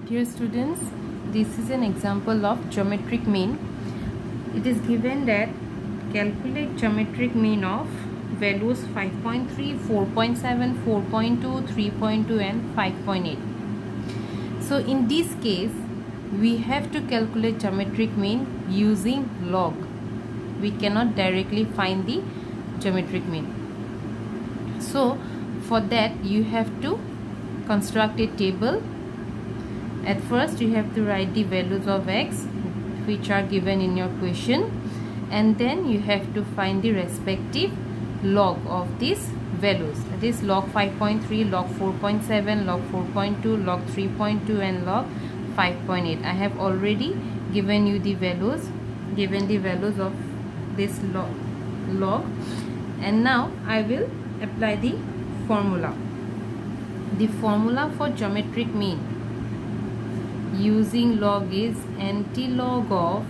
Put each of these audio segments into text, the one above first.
Dear students, this is an example of geometric mean. It is given that calculate geometric mean of values 5.3, 4.7, 4.2, 3.2 and 5.8. So in this case, we have to calculate geometric mean using log. We cannot directly find the geometric mean. So for that you have to construct a table. At first you have to write the values of x which are given in your question, and then you have to find the respective log of these values, that is log 5.3, log 4.7, log 4.2, log 3.2 and log 5.8. I have already given you the values, of this log, and now I will apply the formula. The formula for geometric mean using log is antilog of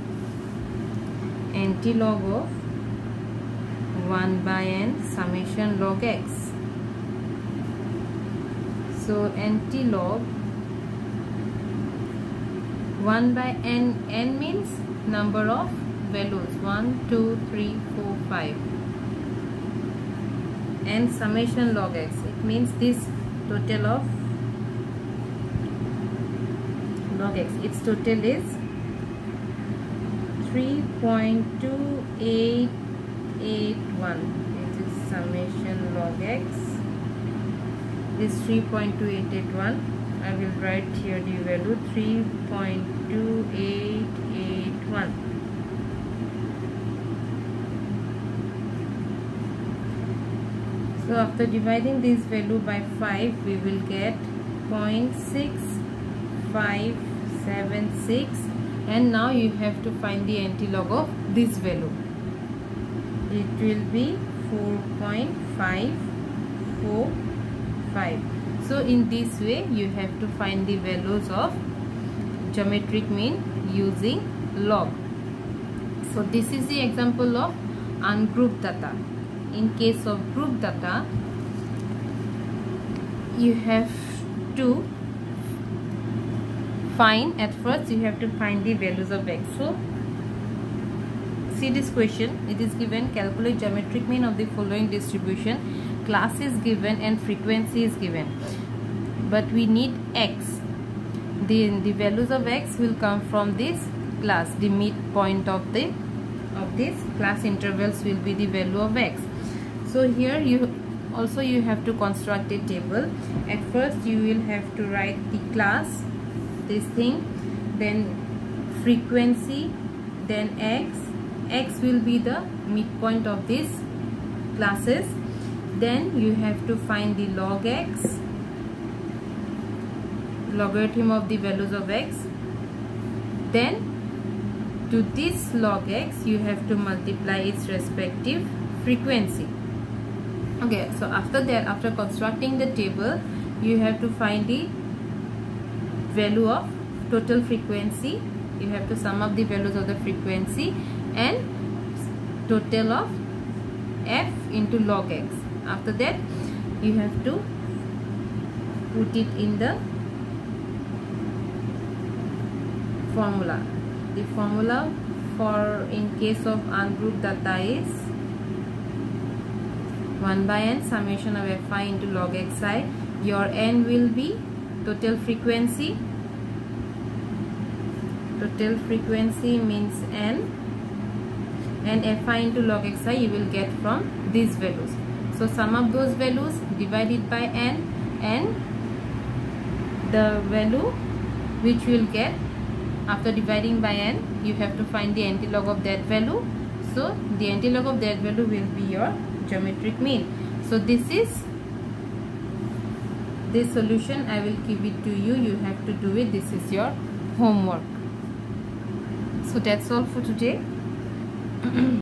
1 by n summation log x. So antilog 1 by n means number of values 1, 2, 3, 4, 5, and summation log x, it means this total of log x, its total is 3.2881. This is summation log x. This 3.2881, I will write here the value 3.2881. So after dividing this value by 5, we will get 0.6576, and now you have to find the antilog of this value. It will be 4.545. So in this way you have to find the values of geometric mean using log. So this is the example of ungrouped data. In case of group data, you have to find, at first you have to find the values of x. So see this question, it is given calculate geometric mean of the following distribution, class is given and frequency is given, but we need x. The values of x will come from this class. The midpoint of this class intervals will be the value of x. So here you have to construct a table. At first you will have to write the class, this thing, then frequency, then x will be the midpoint of these classes. Then you have to find the log x, logarithm of the values of x. Then to this log x you have to multiply its respective frequency. Okay, so after that, after constructing the table, you have to find the value of total frequency. You have to sum up the values of the frequency and total of f into log x. After that you have to put it in the formula. The formula for in case of ungrouped data is 1 by n summation of fi into log xi. Your n will be total frequency. Total frequency means n, and fi into log xi you will get from these values. So sum up those values, divide it by n, and the value which you will get after dividing by n, you have to find the antilog of that value. So the antilog of that value will be your geometric mean. So this is the solution. I will give it to you. You have to do it. This is your homework. So that's all for today.